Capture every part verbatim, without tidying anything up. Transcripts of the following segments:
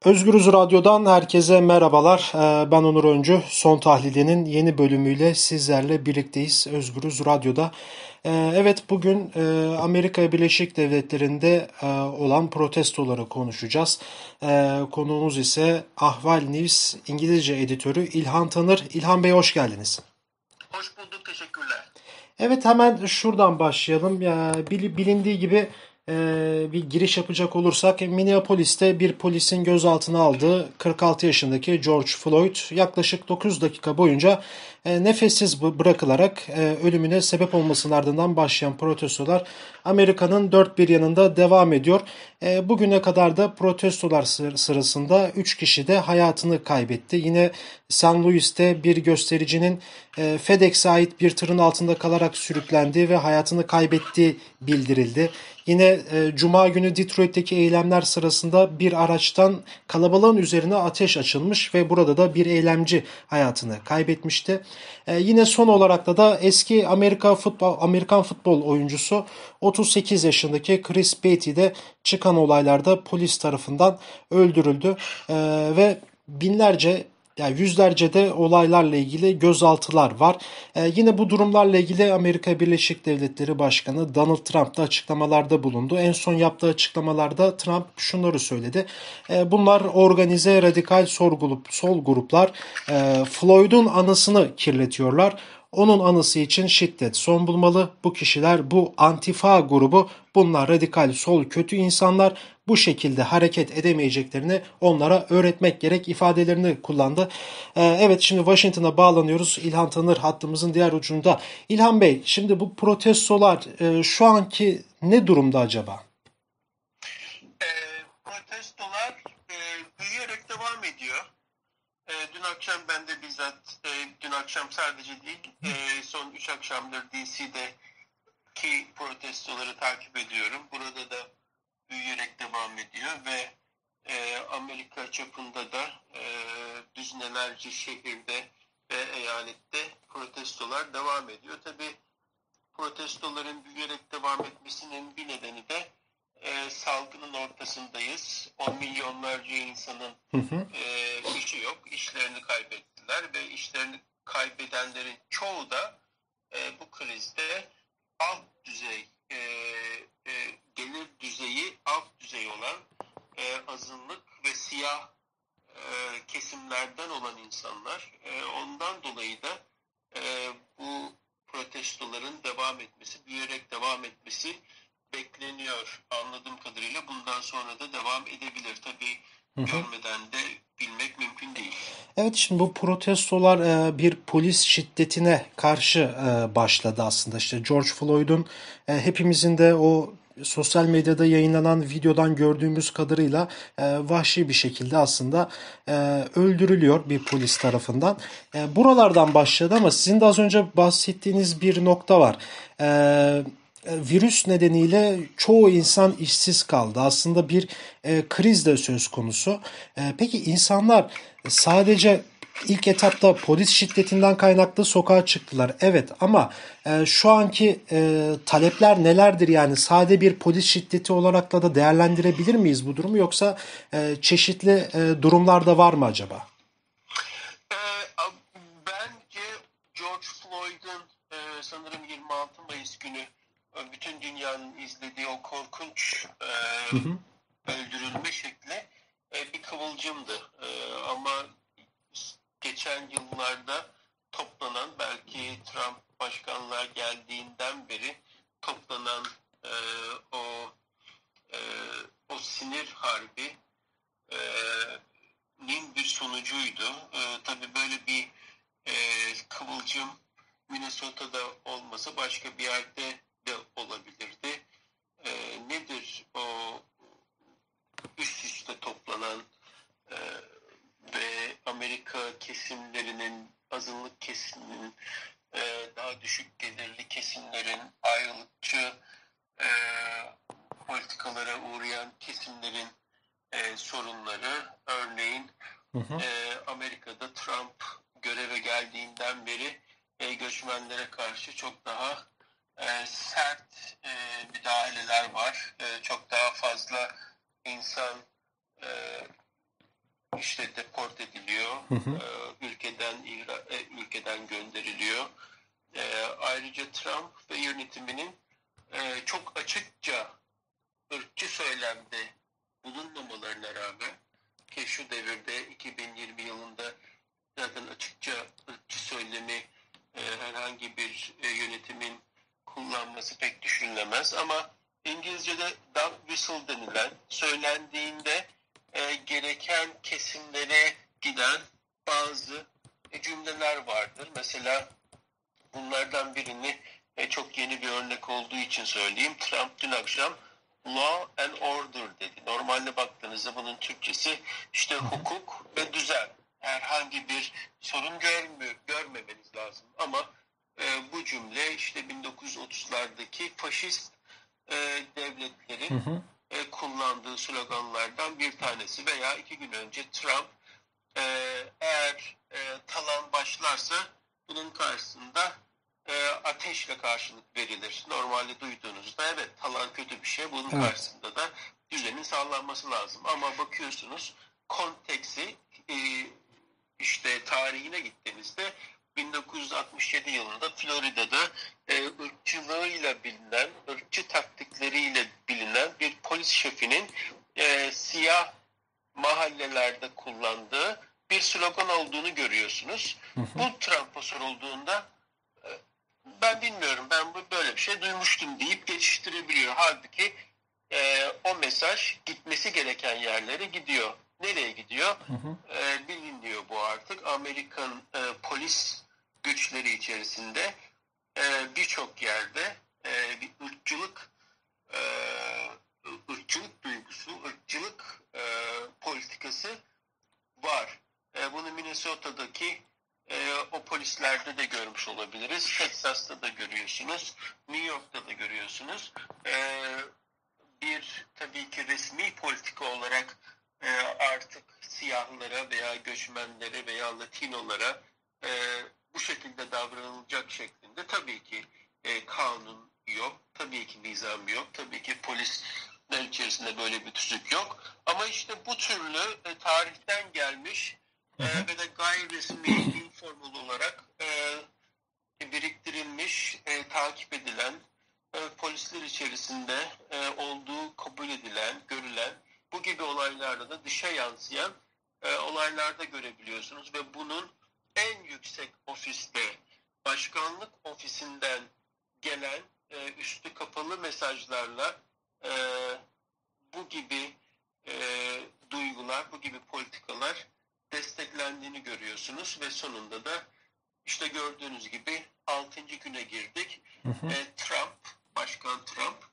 Özgürüz Radyo'dan herkese merhabalar. Ee, Ben Onur Öncü. Son Tahlili'nin yeni bölümüyle sizlerle birlikteyiz Özgürüz Radyo'da. Ee, Evet, bugün e, Amerika Birleşik Devletleri'nde e, olan protestoları konuşacağız. Ee, Konuğumuz ise Ahval News İngilizce editörü İlhan Tanır. İlhan Bey, hoş geldiniz. Hoş bulduk, teşekkürler. Evet, hemen şuradan başlayalım. Ya, bil- bilindiği gibi e, bir giriş yapacak olursak Minneapolis'te bir polisin gözaltına aldığı kırk altı yaşındaki George Floyd yaklaşık dokuz dakika boyunca e, nefessiz bırakılarak e, ölümüne sebep olmasının ardından başlayan protestolar Amerika'nın dört bir yanında devam ediyor. E, bugüne kadar da protestolar sırasında üç kişi de hayatını kaybetti. Yine San Luis'te bir göstericinin e, FedEx'e ait bir tırın altında kalarak sürüklendiği ve hayatını kaybettiği bildirildi. Yine e, Cuma günü Detroit'teki eylemler sırasında bir araçtan kalabalığın üzerine ateş açılmış ve burada da bir eylemci hayatını kaybetmişti. E, yine son olarak da da eski Amerika futbol Amerikan futbol oyuncusu otuz sekiz yaşındaki Chris Beatty de çıkan olaylarda polis tarafından öldürüldü. E, ve binlerce, yani yüzlerce de olaylarla ilgili gözaltılar var. Ee, yine bu durumlarla ilgili Amerika Birleşik Devletleri Başkanı Donald Trump da açıklamalarda bulundu. En son yaptığı açıklamalarda Trump şunları söyledi. Ee, bunlar organize radikal sol, grup, sol gruplar e, Floyd'un anısını kirletiyorlar. Onun anısı için şiddet son bulmalı. Bu kişiler, bu Antifa grubu, bunlar radikal sol kötü insanlar. Bu şekilde hareket edemeyeceklerini onlara öğretmek gerek ifadelerini kullandı. Ee, evet, şimdi Washington'a bağlanıyoruz. İlhan Tanır hattımızın diğer ucunda. İlhan Bey, şimdi bu protestolar e, şu anki ne durumda acaba? Ee, protestolar e, büyüyerek devam ediyor. E, dün akşam ben de bizzat, e, dün akşam sadece değil, e, son üç akşamdır D C'deki protestoları takip ediyorum. Burada da büyüyerek devam ediyor ve e, Amerika çapında da e, düzinelerce şehirde ve eyalette protestolar devam ediyor. Tabii protestoların büyüyerek devam etmesinin bir nedeni de e, salgının ortasındayız. On milyonlarca insanın Hı hı. e, işi yok, işlerini kaybettiler ve işlerini kaybedenlerin çoğu da e, bu krizde alt düzey, e, e, gelir düzeyi alt düzey olan e, azınlık ve siyah e, kesimlerden olan insanlar. E, ondan dolayı da e, bu protestoların devam etmesi, büyüyerek devam etmesi bekleniyor. Anladığım kadarıyla bundan sonra da devam edebilir. Tabii Hı hı. görmeden de bilmek mümkün değil. Evet, şimdi bu protestolar e, bir polis şiddetine karşı e, başladı aslında. İşte George Floyd'un e, hepimizin de o sosyal medyada yayınlanan videodan gördüğümüz kadarıyla e, vahşi bir şekilde aslında e, öldürülüyor bir polis tarafından. E, buralardan başladı ama sizin de az önce bahsettiğiniz bir nokta var. E, Virüs nedeniyle çoğu insan işsiz kaldı. Aslında bir e, kriz de söz konusu. E, peki insanlar sadece ilk etapta polis şiddetinden kaynaklı sokağa çıktılar. Evet, ama e, şu anki e, talepler nelerdir yani? Sade bir polis şiddeti olarak da da değerlendirebilir miyiz bu durumu, yoksa e, çeşitli e, durumlar da var mı acaba? Ee, bence George Floyd'un e, sanırım yirmi altı Mayıs günü e, bütün dünyanın izlediği o korkunç e, Hı hı. öldürülme şekli e, bir kıvılcımdı. E, ama geçen yıllarda toplanan, belki Trump başkanlığa geldiğinden beri toplanan e, o e, o sinir harbi e, nin bir sonucuydu. E, tabii böyle bir e, kıvılcım Minnesota'da olmasa başka bir yerde de olabilirdi. E, nedir o üst üste toplanan e, ve Amerika kesimlerinin, azınlık kesiminin, e, daha düşük gelirli kesimlerin, ayrılıkçı e, politikalara uğrayan kesimlerin e, sorunları, örneğin Hı hı. e, Amerika'da Trump göreve geldiğinden beri e, göçmenlere karşı çok daha e, sert e, müdahaleler var. E, çok daha fazla insan e, işte deport ediliyor, Hı hı. e, ülkeden ihra- e, ülkeden gönderiliyor. E, ayrıca Trump ve yönetiminin e, çok açıkça ırkçı söylemde bulunmamalarına rağmen, ki şu devirde iki bin yirmi yılında zaten açıkça ırkçı söylemi e, herhangi bir e, yönetimin kullanması pek düşünülemez, ama İngilizce'de dog whistle denilen, söylendiğinde e, gereken kesimlere giden bazı e, cümleler vardır. Mesela bunlardan birini e, çok yeni bir örnek olduğu için söyleyeyim. Trump dün akşam law and order dedi. Normalde baktığınızda bunun Türkçesi işte Hı hı. hukuk ve düzen. Herhangi bir sorun görmü görmemeniz lazım. Ama e, bu cümle işte bin dokuz yüz otuzlardaki faşist e, Hı devletlerin hı. e, kullandığı sloganlardan bir tanesi. Veya iki gün önce Trump e, eğer e, talan başlarsa bunun karşısında e, ateşle karşılık verilir. Normalde duyduğunuzda evet, talan kötü bir şey. Bunun Evet. karşısında da düzenin sağlanması lazım. Ama bakıyorsunuz konteksi, e, işte tarihine gittiğimizde bin dokuz yüz altmış yedi yılında Florida'da e, ırkçılığıyla bilinen, ırkçı taktikleriyle bilinen bir polis şefinin e, siyah mahallelerde kullandığı bir slogan olduğunu görüyorsunuz. Hı hı. Bu Trump'a sorulduğunda e, ben bilmiyorum, ben bu böyle bir şey duymuştum deyip geçiştirebiliyor. Halbuki e, o mesaj gitmesi gereken yerlere gidiyor. Nereye gidiyor? Hı hı. E, biliniyor bu artık. Amerikan e, polis güçleri içerisinde e, birçok yerde e, bir ırkçılık e, ırkçılık duygusu, ırkçılık e, politikası var. E, bunu Minnesota'daki e, o polislerde de görmüş olabiliriz. Texas'ta da görüyorsunuz. New York'ta da görüyorsunuz. E, bir tabii ki resmi politika olarak e, artık siyahlara veya göçmenlere veya Latinolara e, bu şekilde davranılacak şeklinde tabii ki e, kanun yok. Tabii ki nizam yok. Tabii ki polisler içerisinde böyle bir tüzük yok. Ama işte bu türlü e, tarihten gelmiş Hı e, hı. ve de gayri resmi, informal olarak e, biriktirilmiş, e, takip edilen, e, polisler içerisinde e, olduğu kabul edilen, görülen, bu gibi olaylarda da dışa yansıyan e, olaylarda görebiliyorsunuz ve bunun en yüksek ofiste, başkanlık ofisinden gelen e, üstü kapalı mesajlarla e, bu gibi e, duygular, bu gibi politikalar desteklendiğini görüyorsunuz ve sonunda da işte gördüğünüz gibi altıncı güne girdik. Hı hı. E, Trump, Başkan Trump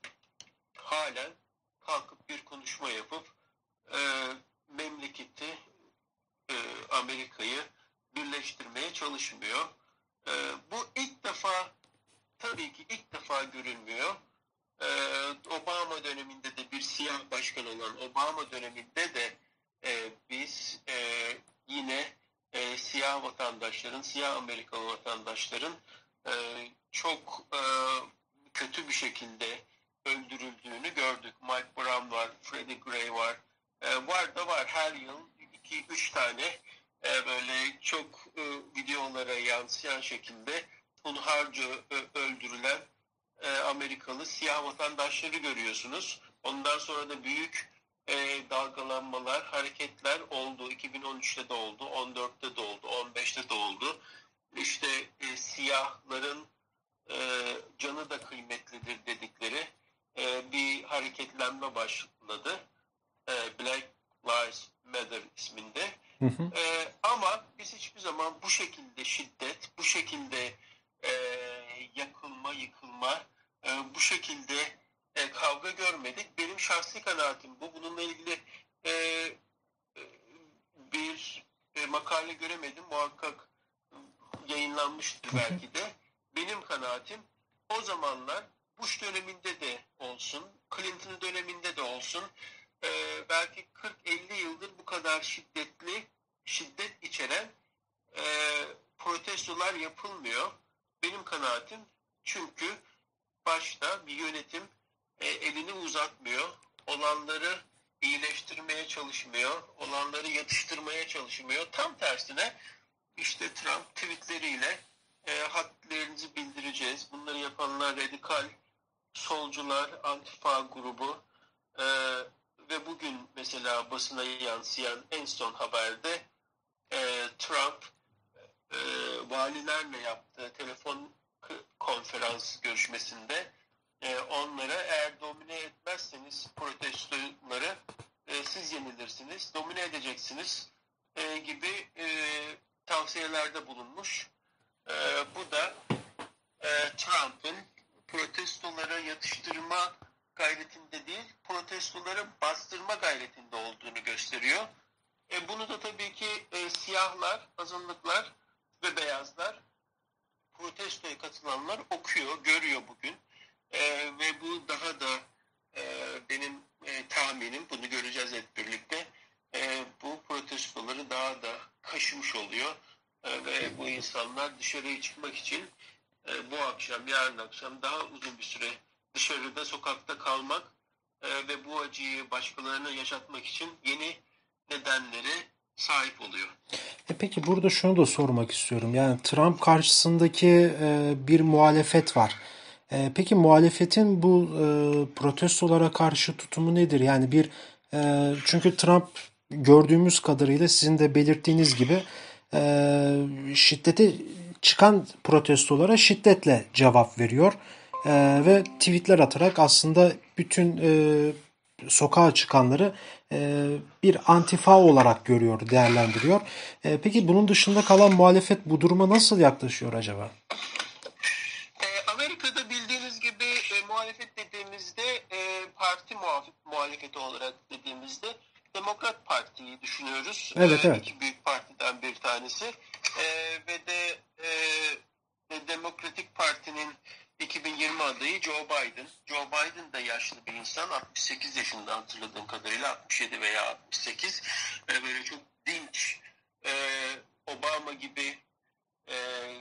halen kalkıp bir konuşma yapıp e, memleketi, e, Amerika'yı birleştirmeye çalışmıyor. E, bu ilk defa, tabii ki ilk defa görülmüyor. E, Obama döneminde de bir siyah başkan olan Obama döneminde de e, biz e, yine e, siyah vatandaşların, siyah Amerikalı vatandaşların e, çok e, kötü bir şekilde öldürüldüğünü gördük. Mike Brown var, Freddie Gray var. E, var da var, her yıl iki üç tane e, böyle çok e, videolara yansıyan şekilde hunharca öldürülen e, Amerikalı siyah vatandaşları görüyorsunuz. Ondan sonra da büyük e, dalgalanmalar, hareketler oldu. iki bin on üçte de oldu, on dörtte de oldu, on beşte de oldu. İşte e, siyahların e, canı da kıymetlidir dedikleri e, bir hareketlenme başladı. E, Black Lives Matter isminde. Hı hı. E, ama biz hiçbir zaman bu şekilde şiddet, bu şekilde e, yakılma, yıkılma, e, bu şekilde e, kavga görmedik. Benim şahsi kanaatim bu. Bununla ilgili e, e, bir e, makale göremedim. Muhakkak yayınlanmıştır Hı hı. belki de. Benim kanaatim, o zamanlar Bush döneminde de olsun, Clinton döneminde de olsun, e, belki kırk elli yıldır bu kadar şiddetli, şiddet içeren e, protestolar yapılmıyor. Benim kanaatim, çünkü başta bir yönetim e, elini uzatmıyor. Olanları iyileştirmeye çalışıyor. çalışmıyor. Olanları yatıştırmaya çalışmıyor. Tam tersine işte Trump tweetleriyle e, hadlerinizi bildireceğiz. Bunları yapanlar radikal solcular, Antifa grubu e, ve bugün mesela basına yansıyan en son haberde e, Trump e, valilerle yaptığı telefon konferans görüşmesinde e, onlara eğer domine etmezseniz protestoları e, siz yenilirsiniz, domine edeceksiniz e, gibi e, tavsiyelerde bulunmuş. E, bu da e, Trump'ın protestolara yatıştırma gayretinde değil, protestoları bastırma gayretinde olduğunu gösteriyor. E, bunu da tabii ki e, siyahlar, azınlıklar ve beyazlar, protestoya katılanlar okuyor, görüyor bugün. E, ve bu daha da e, benim e, tahminim, bunu göreceğiz hep birlikte, e, bu protestoları daha da kaşımış oluyor. E, ve bu insanlar dışarıya çıkmak için e, bu akşam, yarın akşam daha uzun bir süre dışarıda, sokakta kalmak e, ve bu acıyı başkalarına yaşatmak için yeni nedenlere sahip oluyor. E peki burada şunu da sormak istiyorum. Yani Trump karşısındaki e, bir muhalefet var. E, peki muhalefetin bu e, protestolara karşı tutumu nedir? Yani bir e, çünkü Trump gördüğümüz kadarıyla sizin de belirttiğiniz gibi e, şiddete çıkan protestolara şiddetle cevap veriyor. E, ve tweetler atarak aslında bütün e, sokağa çıkanları e, bir antifa olarak görüyor, değerlendiriyor. E, peki bunun dışında kalan muhalefet bu duruma nasıl yaklaşıyor acaba? E, Amerika'da bildiğiniz gibi e, muhalefet dediğimizde e, parti muhaf- muhalefeti olarak dediğimizde Demokrat Parti'yi düşünüyoruz. Evet, E, evet. iki büyük partiden bir tanesi. E, ve de e, e, Demokratik Parti'nin iki bin yirmi adayı Joe Biden. Joe Biden da yaşlı bir insan. altmış sekiz yaşında hatırladığım kadarıyla. altmış yedi veya altmış sekiz. E, böyle çok dinç, e, Obama gibi e,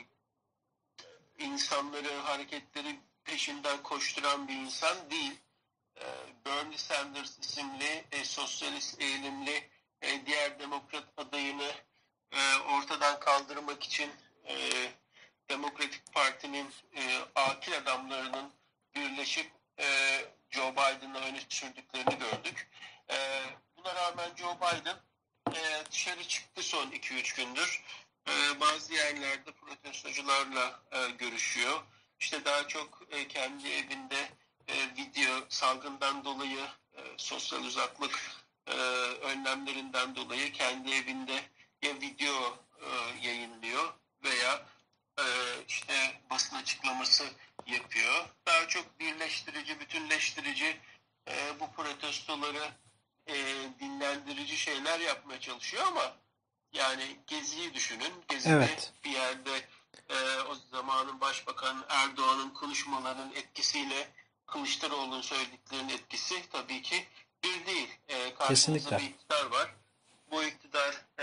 insanları, hareketleri peşinden koşturan bir insan değil. E, Bernie Sanders isimli e, sosyalist eğilimli e, diğer demokrat adayını e, ortadan kaldırmak için e, Demokratik Parti'nin e, akil adamlarının birleşip e, Joe Biden'ı öne sürdüklerini gördük. E, buna rağmen Joe Biden e, dışarı çıktı son iki üç gündür. E, bazı yerlerde protestocularla e, görüşüyor. İşte daha çok e, kendi evinde e, video salgından dolayı e, sosyal uzaklık e, önlemlerinden dolayı kendi evinde ya video e, yayınlıyor veya e, işte basın açıklaması yapıyor. Daha çok birleştirici, bütünleştirici e, bu protestoları e, dinlendirici şeyler yapmaya çalışıyor ama yani Gezi'yi düşünün. Gezi'de Evet. bir yerde e, o zamanın Başbakan Erdoğan'ın konuşmalarının etkisiyle Kılıçdaroğlu'nun söylediklerinin etkisi tabii ki bir değil. E, karşınızda Kesinlikle. bir iktidar var. Bu iktidar e,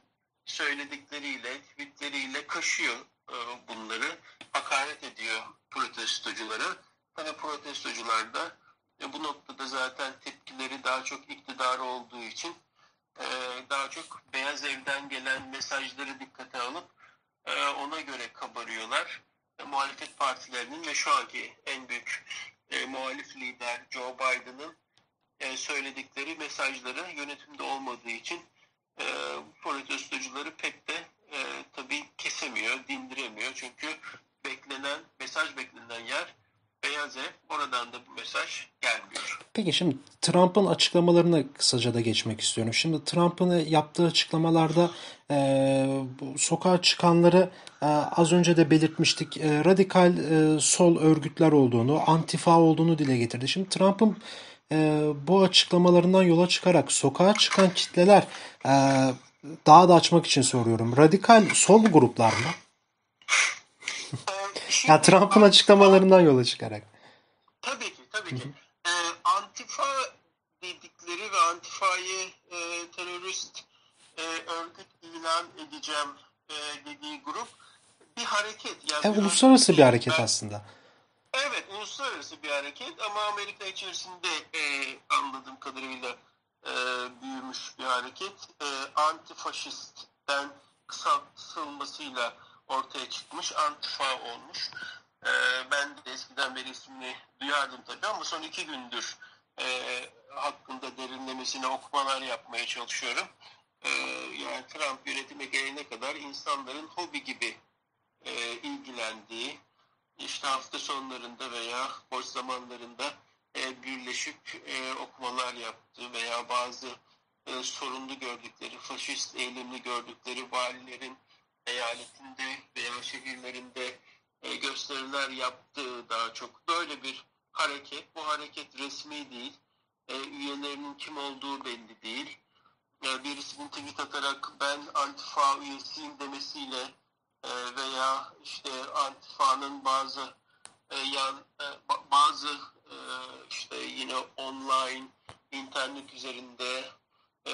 söyledikleriyle, tweetleriyle kaşıyor e, bunları. Hakaret ediyor protestoculara. Tabii protestocular da e, bu noktada zaten tepkileri daha çok iktidar olduğu için e, daha çok Beyaz Ev'den gelen mesajları dikkate alıp e, ona göre kabarıyorlar. E, muhalefet partilerinin ve şu anki en büyük e, muhalif lider Joe Biden'ın e, söyledikleri mesajları yönetimde olmadığı için e, protestocuları pek de e, tabii kesemiyor, dindiremiyor. Çünkü beklenen, mesaj beklenen yer Beyaz Ev. Oradan da bu mesaj gelmiyor. Peki şimdi Trump'ın açıklamalarına kısaca da geçmek istiyorum. Şimdi Trump'ın yaptığı açıklamalarda e, bu sokağa çıkanları e, az önce de belirtmiştik. E, radikal e, sol örgütler olduğunu, antifa olduğunu dile getirdi. Şimdi Trump'ın e, bu açıklamalarından yola çıkarak sokağa çıkan kitleler e, daha da açmak için soruyorum. Radikal sol gruplar mı? E, Ya şimdi Trump'ın Antifa, açıklamalarından yola çıkarak. tabii ki, tabii ki. E, Antifa dedikleri ve Antifa'yı e, terörist e, örgüt ilan edeceğim e, dediği grup bir hareket. E, Yani bir örgüt uluslararası bir değil. hareket Ben, aslında. evet, uluslararası bir hareket ama Amerika içerisinde e, anladığım kadarıyla e, büyümüş hareket e, antifaşistten kısaltılmasıyla ortaya çıkmış, Antifa olmuş. E, ben de eskiden beri ismini duyardım tabii ama son iki gündür e, hakkında derinlemesine okumalar yapmaya çalışıyorum. E, yani Trump yönetime gelene kadar insanların hobi gibi e, ilgilendiği, işte hafta sonlarında veya boş zamanlarında e, birleşip e, okumalar yaptığı veya bazı e, sorunlu gördükleri, faşist eğilimli gördükleri valilerin eyaletinde veya şehirlerinde e, gösteriler yaptığı daha çok böyle bir hareket. Bu hareket resmi değil, e, üyelerinin kim olduğu belli değil. E, birisinin tweet atarak ben Antifa üyesiyim demesiyle e, veya işte Antifa'nın bazı e, yan e, bazı e, işte yine online internet üzerinde e,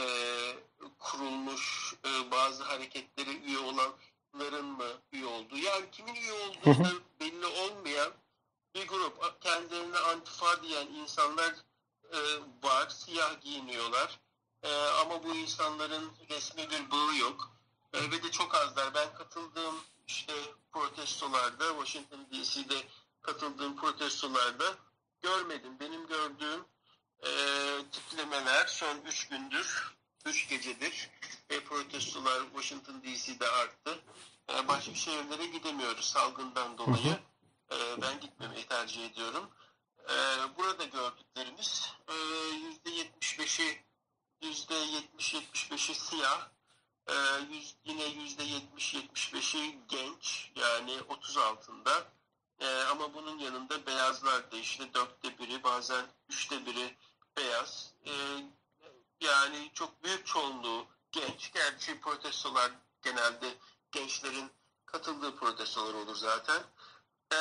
kurulmuş e, bazı hareketlere üye olanların mı üye olduğu, yani kimin üye Hı olduğu hı. da belli olmayan bir grup, kendilerine Antifa diyen insanlar e, var, siyah giyiniyorlar. E, ama bu insanların resmi bir bağı yok. E, ve de çok azlar. Ben katıldığım işte protestolarda, Washington D C'de katıldığım protestolarda görmedim. Benim gördüğüm e, tiplemeler son üç gündür, üç gecedir e, protestolar Washington D C'de arttı. E, başka şehirlere gidemiyoruz salgından Hı hı. dolayı. E, ben gitmemeyi tercih ediyorum. E, burada gördüklerimiz e, yüzde yetmiş beşi yüzde yetmiş yetmiş beşi siyah, e, yüz, yine yüzde yetmiş yetmiş beşi genç, yani otuz altında. E, ama bunun yanında beyazlar da işte dörtte biri, bazen üçte biri beyaz. E, yani çok büyük çoğunluğu genç. Gerçi protestolar genelde gençlerin katıldığı protestolar olur zaten. E,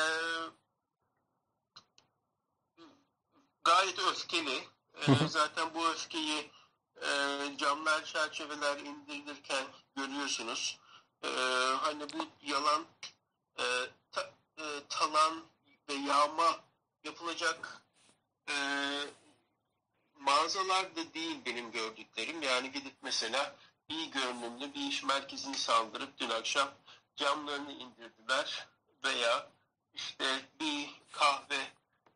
Gayet öfkeli. Hı E, hı. zaten bu öfkeyi e, camlar, çerçeveler indirilirken görüyorsunuz. E, hani bu yalan e, ta, e, talan ve yağma yapılacak e, mağazalar da değil benim gördüklerim. Yani gidip mesela iyi görünümlü bir iş merkezini saldırıp dün akşam camlarını indirdiler veya işte bir kahve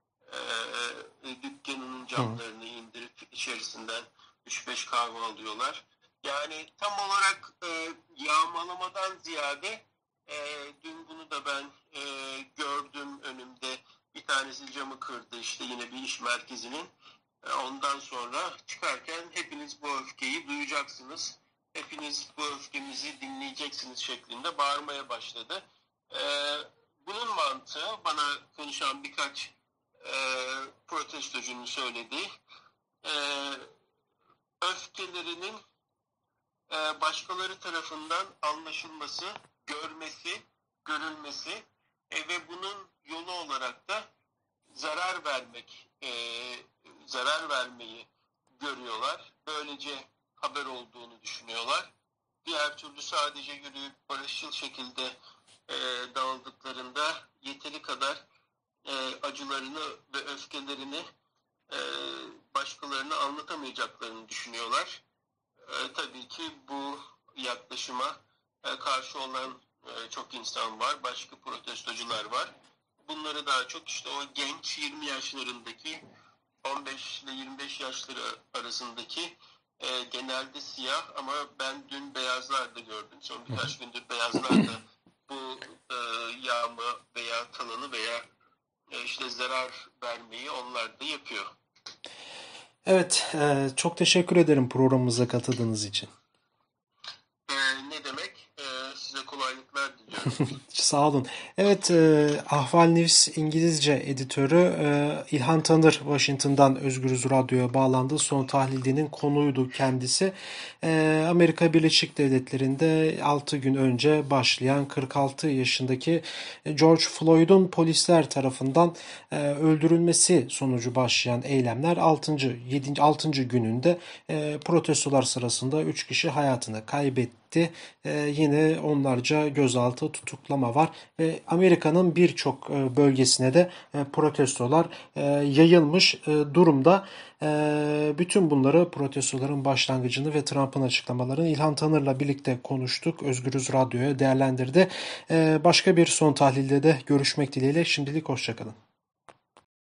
e, dükkanının Hı. camlarını indirip içerisinden üç beş kahve alıyorlar. Yani tam olarak e, yağmalamadan ziyade e, dün bunu da ben e, gördüm önümde. Bir tanesi camı kırdı işte yine bir iş merkezinin. E, ondan sonra çıkarken hepiniz bu öfkeyi duyacaksınız. Hepiniz bu öfkemizi dinleyeceksiniz şeklinde bağırmaya başladı. E, bunun mantığı bana konuşan birkaç e, protestocunun söylediği, e, öfkelerinin e, başkaları tarafından anlaşılması, görmesi, görülmesi e, ve bunun yolu olarak da zarar vermek, e, zarar vermeyi görüyorlar. Böylece haber olduğunu düşünüyorlar. Diğer türlü sadece yürüyüp barışçıl şekilde e, dağıldıklarında yeteri kadar e, acılarını ve öfkelerini e, başkalarına anlatamayacaklarını düşünüyorlar. E, tabii ki bu yaklaşıma e, karşı olan e, çok insan var, başka protestocular var. Bunları daha çok işte o genç yirmi yaşlarındaki, on beş ile yirmi beş yaşları arasındaki e, genelde siyah ama ben dün beyazlar da gördüm. Son Hı hı. birkaç gündür beyazlar da bu e, yağma veya talanı veya e, işte zarar vermeyi onlar da yapıyor. Evet, e, çok teşekkür ederim programımıza katıldığınız için. E, ne demek? E, size kolaylıklar diliyorum. Sağ olun. Evet, e, Ahval News İngilizce editörü e, İlhan Tanır Washington'dan Özgürüz Radyo'ya bağlandı. Son tahlilinin konuydu kendisi. E, Amerika Birleşik Devletleri'nde altı gün önce başlayan kırk altı yaşındaki George Floyd'un polisler tarafından e, öldürülmesi sonucu başlayan eylemler altıncı. yedinci. altıncı gününde e, protestolar sırasında üç kişi hayatını kaybetti. gitti. E, yine onlarca gözaltı, tutuklama var ve Amerika'nın birçok e, bölgesine de e, protestolar e, yayılmış e, durumda. E, bütün bunları, protestoların başlangıcını ve Trump'ın açıklamalarını İlhan Tanır'la birlikte konuştuk. Özgürüz Radyo'ya değerlendirdi. E, başka bir son tahlilde de görüşmek dileğiyle. Şimdilik hoşçakalın.